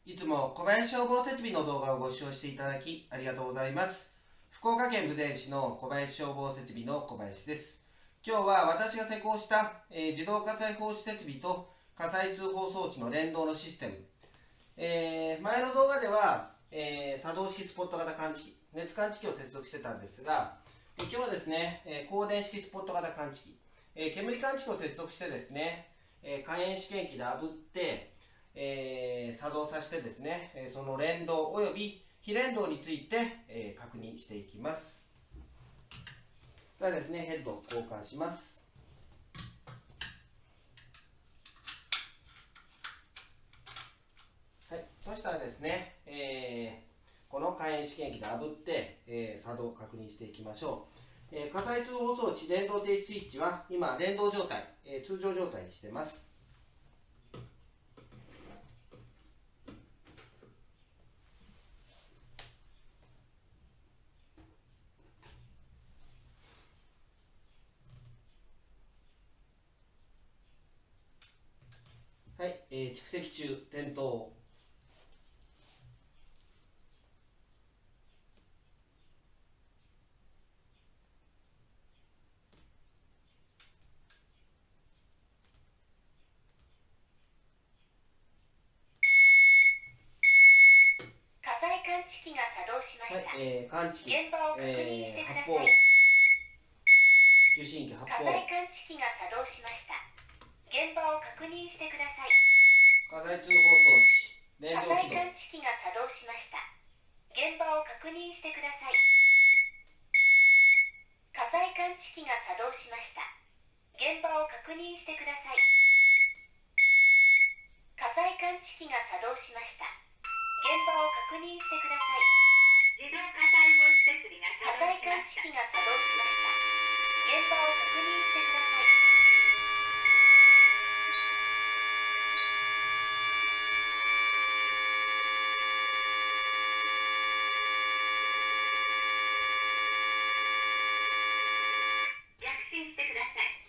いつも小林消防設備の動画をご視聴していただきありがとうございます。福岡県豊前市の小林消防設備の小林です。今日は私が施工した、自動火災報知設備と火災通報装置の連動のシステム。前の動画では、作動式スポット型感知器、熱感知器を接続してたんですが、今日はですね、光電式スポット型感知器、煙感知器を接続してですね、火炎試験機で炙って、作動させてですね、その連動および非連動について、確認していきます。ではですね、ヘッドを交換します。はい、そしたらですね、この火炎試験機で炙って、作動を確認していきましょう。火災通報装置連動停止スイッチは今連動状態、通常状態にしてます。はい、蓄積中点灯。はい、感知器、発砲、受信機発砲。 火災感知器が作動しました。現場を確認してください。 火災通報装置、連動起動。 火災感知器が作動しました。現場を確認してください。火災感知器が作動しました。現場を確認してください。火災感知器が作動しました。現場を確認してください。 自動火災報知設備が火災感知器が作動しました。現場を確認してください。 躍進してください。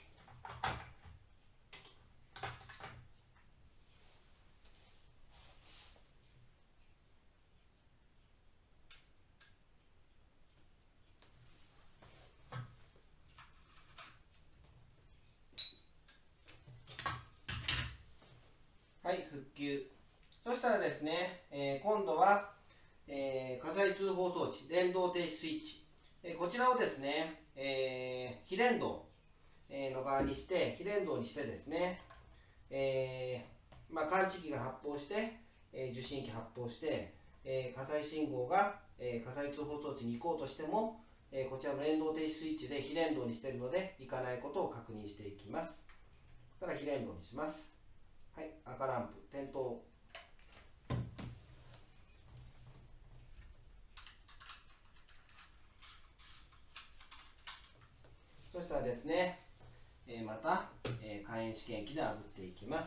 はい、復旧。そしたらですね、今度は、火災通報装置、連動停止スイッチ。こちらをですね、非連動の側にして、非連動にしてですね、感知器が発砲して、受信機発砲して、火災信号が、火災通報装置に行こうとしても、こちらの連動停止スイッチで非連動にしているので、行かないことを確認していきます。そしたら非連動にします。はい、赤ランプ、点灯。そしたらですね、また、火炎試験機で炙っていきます。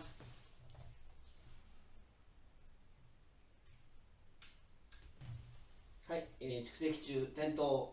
はい、蓄積中、点灯。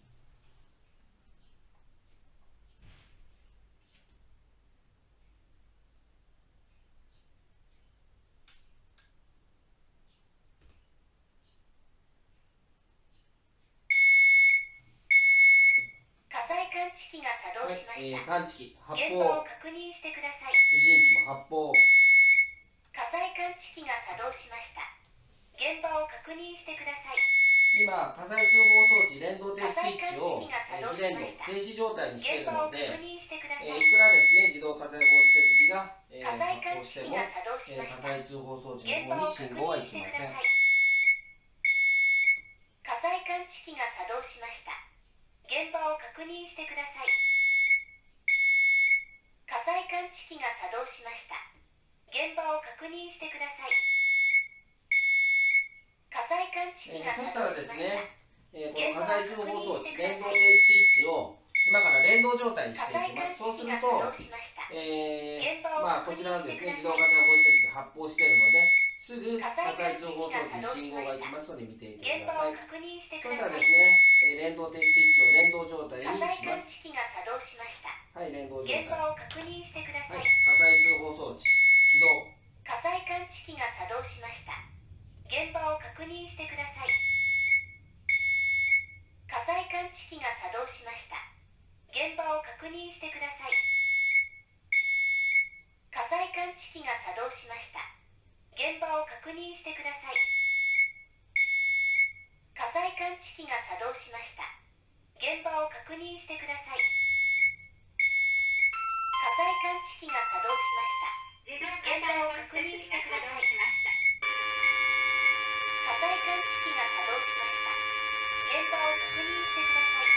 感知器が作動しました。 感知器発現砲。 場を確認してください。 受信機も発砲。 火災感知器が作動しました。現場を確認してください。 今、火災通報装置連動停止スイッチを非連動、停止状態にしているので、いくらですね、自動火災報知設備が、発砲しても、火災通報装置の方に信号は行きません。 火災感知器が作動しました。現場を確認してください。火災感知器が作動しました。現場を確認してください。火災感知器がそし作動しました。 たらですね、この火災通報装置連動停止スイッチを今から連動状態にしていきます。そうすると、こちらのですね、自動火災報知設備が発砲しているので、すぐ火災通報装置に信号が行きますので見ていてください。そしたらですね、連動停止スイッチを連動状態にします。はい、連動状態。 現場を確認してください。 はい、火災通報装置起動。 火災感知器が作動しました。 場を確認してください。火災感知器が作動しました。現場を確認してください。火災感知器が作動しました。 自動火災報知設備が作動しました。 火災感知器が作動しました。現場を確認してください。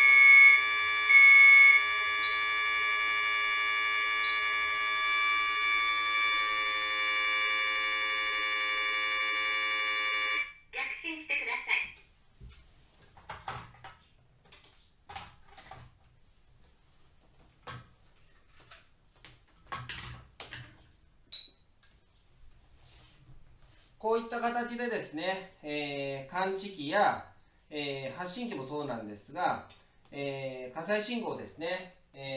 逆進してください。 こういった形でですね、感知器や、発信器もそうなんですが、火災信号ですね、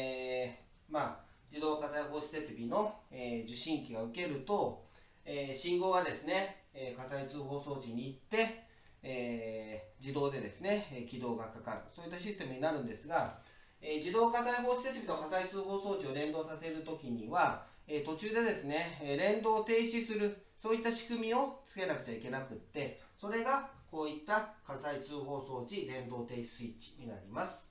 自動火災報知設備の、受信機が受けると、信号がですね、火災通報装置に行って、自動でですね、起動がかかる、そういったシステムになるんですが、自動火災報知設備と火災通報装置を連動させるときには、途中でですね、連動を停止する、そういった仕組みをつけなくちゃいけなくって、それがこういった火災通報装置連動停止スイッチになります。